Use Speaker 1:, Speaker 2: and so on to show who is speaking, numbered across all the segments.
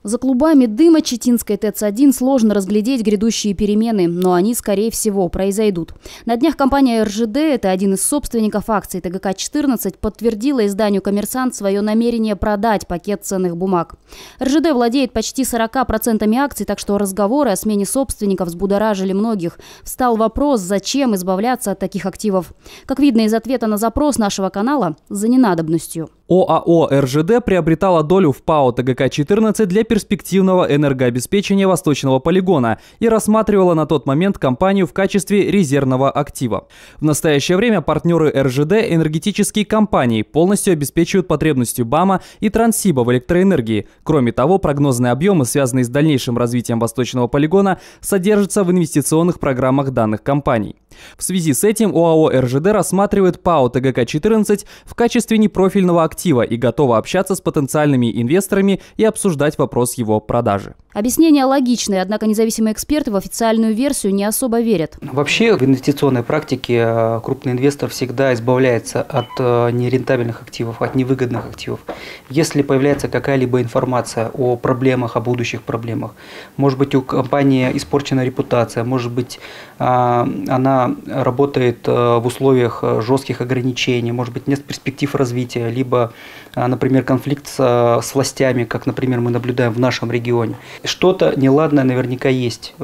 Speaker 1: За клубами дыма Читинской ТЭЦ-1 сложно разглядеть грядущие перемены, но они, скорее всего, произойдут. На днях компания РЖД, это один из собственников акций ТГК-14, подтвердила изданию «Коммерсант» свое намерение продать пакет ценных бумаг. РЖД владеет почти 40% акций, так что разговоры о смене собственников взбудоражили многих. Встал вопрос, зачем избавляться от таких активов. Как видно из ответа на запрос нашего канала, за ненадобностью.
Speaker 2: ОАО «РЖД» приобретала долю в ПАО ТГК-14 для перспективного энергообеспечения Восточного полигона и рассматривала на тот момент компанию в качестве резервного актива. В настоящее время партнеры РЖД, энергетические компании, полностью обеспечивают потребности БАМа и Транссиба в электроэнергии. Кроме того, прогнозные объемы, связанные с дальнейшим развитием Восточного полигона, содержатся в инвестиционных программах данных компаний. В связи с этим ОАО «РЖД» рассматривает ПАО ТГК-14 в качестве непрофильного актива и готова общаться с потенциальными инвесторами и обсуждать вопрос его продажи.
Speaker 1: Объяснение логичное, однако независимые эксперты в официальную версию не особо верят.
Speaker 3: Вообще в инвестиционной практике крупный инвестор всегда избавляется от нерентабельных активов, от невыгодных активов. Если появляется какая-либо информация о проблемах, о будущих проблемах, может быть, у компании испорчена репутация, может быть, она работает в условиях жестких ограничений, может быть, нет перспектив развития, либо, например, конфликт с властями, как, например, мы наблюдаем в нашем регионе. Что-то неладное наверняка есть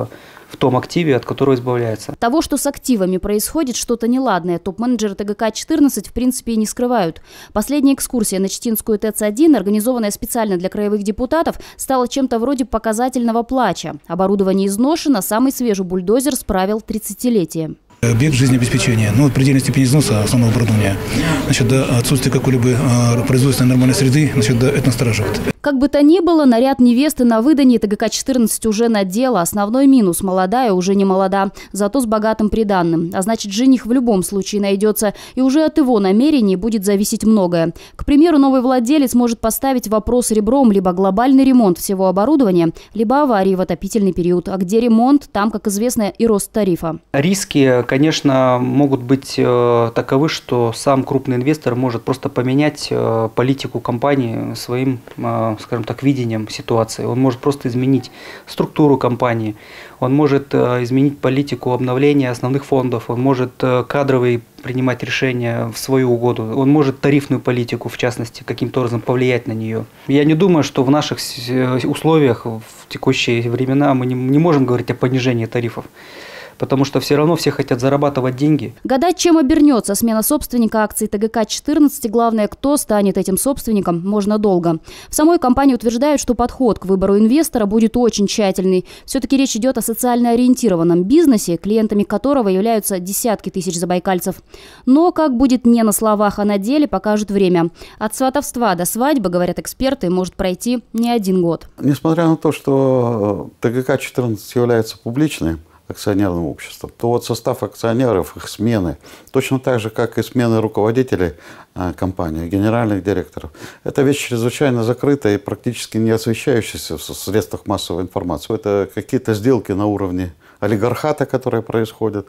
Speaker 3: в том активе, от которого избавляется.
Speaker 1: Того, что с активами происходит что-то неладное, топ-менеджеры ТГК-14 в принципе и не скрывают. Последняя экскурсия на Читинскую ТЭЦ-1, организованная специально для краевых депутатов, стала чем-то вроде показательного плача. Оборудование изношено, самый свежий бульдозер справил 30-летие.
Speaker 4: Объект жизнеобеспечения, предельной степени износа основного оборудования, отсутствие какой-либо производственной нормальной среды, это настораживает.
Speaker 1: Как бы то ни было, наряд невесты на выданье ТГК-14 уже надела. Основной минус – молодая уже не молода, зато с богатым приданным. А значит, жених в любом случае найдется, и уже от его намерений будет зависеть многое. К примеру, новый владелец может поставить вопрос ребром либо глобальный ремонт всего оборудования, либо аварии в отопительный период. А где ремонт, там, как известно, и рост тарифа.
Speaker 3: Риски, конечно, могут быть таковы, что сам крупный инвестор может просто поменять политику компании своим, скажем так, видением ситуации. Он может просто изменить структуру компании, он может изменить политику обновления основных фондов, он может кадровые принимать решения в свою угоду, он может тарифную политику, в частности, каким-то образом повлиять на нее. Я не думаю, что в наших условиях, в текущие времена, мы не можем говорить о понижении тарифов. Потому что все равно все хотят зарабатывать деньги.
Speaker 1: Гадать, чем обернется смена собственника акций ТГК-14, главное, кто станет этим собственником, можно долго. В самой компании утверждают, что подход к выбору инвестора будет очень тщательный. Все-таки речь идет о социально ориентированном бизнесе, клиентами которого являются десятки тысяч забайкальцев. Но как будет не на словах, а на деле, покажет время. От сватовства до свадьбы, говорят эксперты, может пройти не один год.
Speaker 5: Несмотря на то, что ТГК-14 является публичной акционерным обществом, то вот состав акционеров, их смены, точно так же, как и смены руководителей компании, генеральных директоров, это вещь чрезвычайно закрытая и практически не освещающаяся в средствах массовой информации. Это какие-то сделки на уровне олигархата, которые происходят.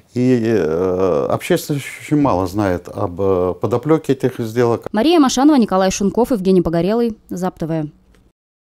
Speaker 5: И общественность очень мало знает об подоплеке этих сделок.
Speaker 1: Мария Машанова, Николай Шунков, Евгений Погорелый, ЗАП ТВ.